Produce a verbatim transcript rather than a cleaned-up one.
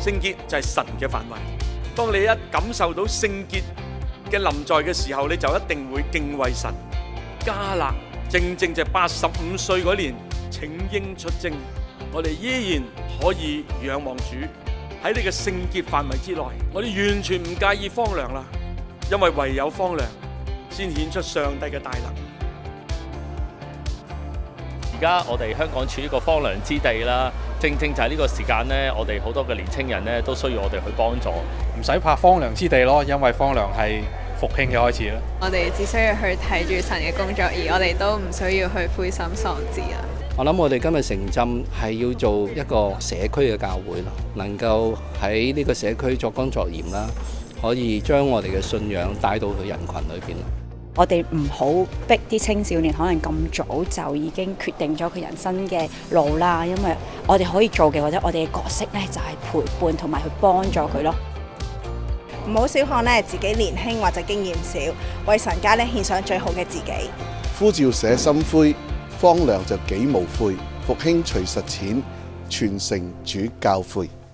聖潔就係神嘅範圍。當你一感受到聖潔嘅臨在嘅時候，你就一定會敬畏神。迦勒正正就八十五歲嗰年請纓出征，我哋依然可以仰望主喺你嘅聖潔範圍之內，我哋完全唔介意荒涼啦，因為唯有荒涼先顯出上帝嘅大能。 而家我哋香港處於一個荒涼之地啦，正正就係呢個時間咧，我哋好多嘅年青人咧都需要我哋去幫助。 唔使怕荒涼之地咯，因為荒涼係復興嘅開始啦。 我哋只需要去睇住神嘅工作，而我哋都唔需要去灰心喪志啊！ 我諗我哋今日城鎮係要做一個社區嘅教會咯，能夠喺呢個社區作光作鹽啦，可以將我哋嘅信仰帶到去人群裏邊。 我哋唔好逼啲青少年可能咁早就已經決定咗佢人生嘅路啦，因為我哋可以做嘅或者我哋嘅角色咧就係陪伴同埋去幫助佢咯。 唔好小看咧自己年輕或者經驗少，為神家咧獻上最好嘅自己。 呼召捨心灰，荒涼就己無悔，復興隨實踐，傳承主教誨。